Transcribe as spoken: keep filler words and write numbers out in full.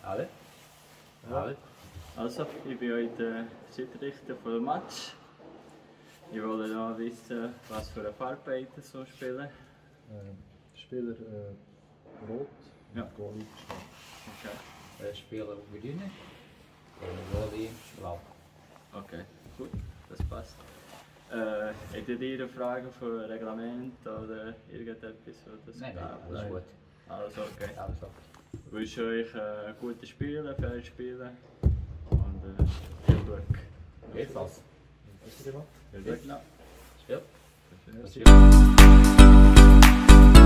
Alle? Ja. Also, ich bin heute der Schiedsrichter für den Match. Ich wollte noch wissen, was für eine Farbe ihr so spielen. Äh, Spieler äh, rot, ja. Goalie schwarz. Okay. Äh, Spieler grün und Goalie blau. Okay, gut, das passt. Äh, hättet ihr eine Frage für Reglement oder irgendetwas? Das Nein, nein, alles nein. gut. Alles okay. Alles okay. Ich wünsche euch äh, gute Spiele, fair Spiele und äh, viel Glück. Ebenfalls. Hast du gemacht? Viel Glück noch. Spiel. Merci.